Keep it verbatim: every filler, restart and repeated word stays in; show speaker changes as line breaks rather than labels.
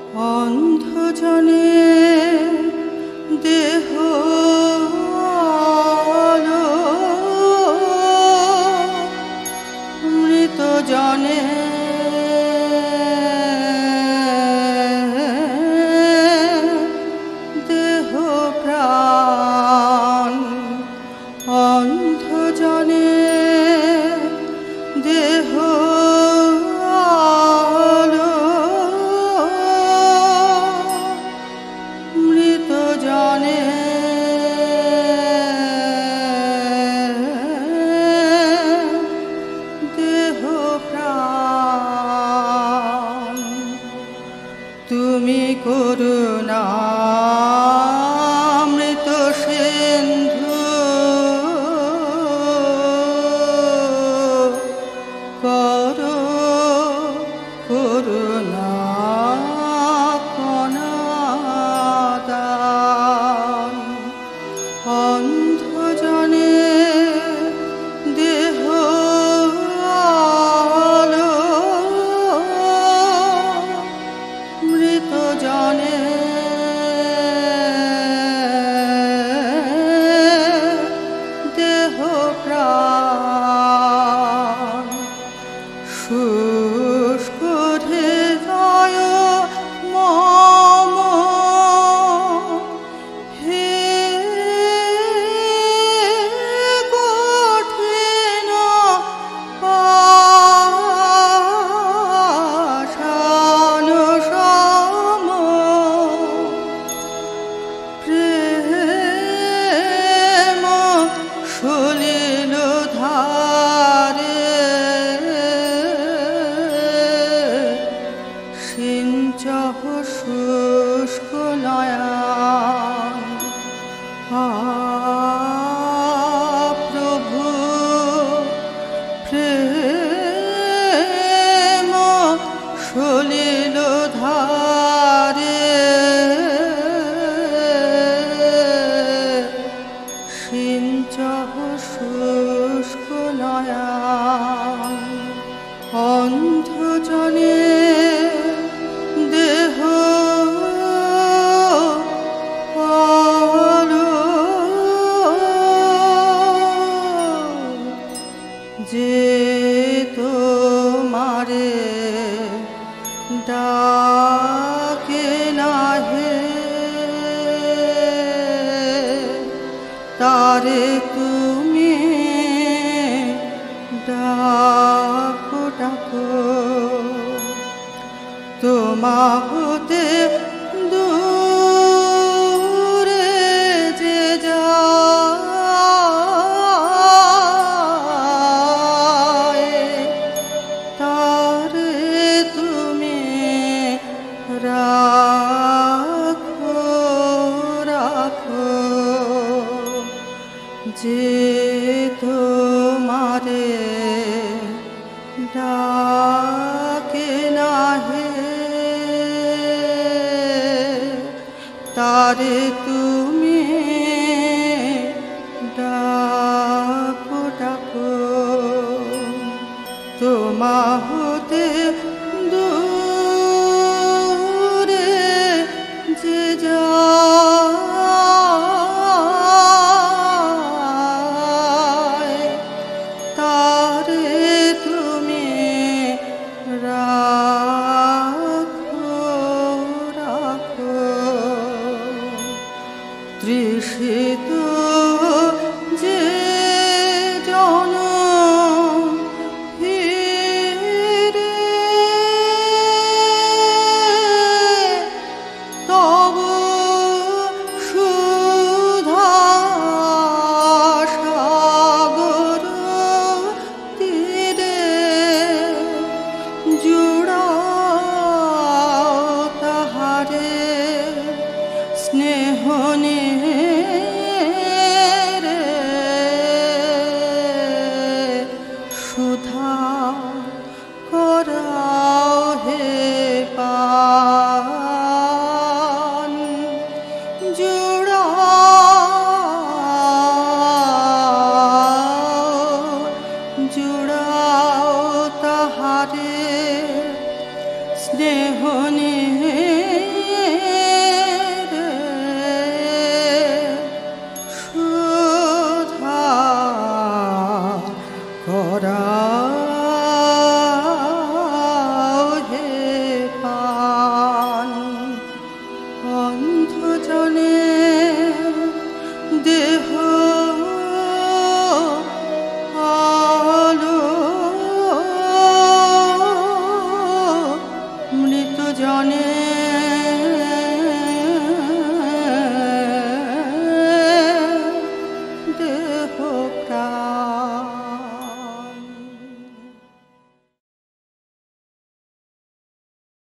অন্ধজনে দেহ আলো, মৃত জনে দেহ প্রাণ। অন্ধজনে দেহ আলো, মৃত জনে দেহ প্রাণ। তুমি করুণামৃত সিন্ধু, করো করুণা কণাদান। অন্ধজনে দেহ আলো, মৃত জনে দেহ প্রাণ। শুষ্ক হৃদয় মম, হে কঠিন পাষাণ সম, প্রেম সলিল ধারে সিঞ্চহ শুষ্ক নয়ন। আ প্রভু প্রেম সলিল ধারে সিঞ্চহ শুষ্ক নয়ন। অন্ধজনে দেহ আলো, যে তোমারে ডাকে নাহে, তারে তুমি ডাকো ডাকো। তোমা হতে দূরে যে যায়, তারে তুমি রাখো রাখো। যে তোমারে ডাকে নাহে, তারে তুমি ডাকো ডাকো। তোমা হতে দূরে যে যায়, তারে তুমি রাখো রাখো। জনে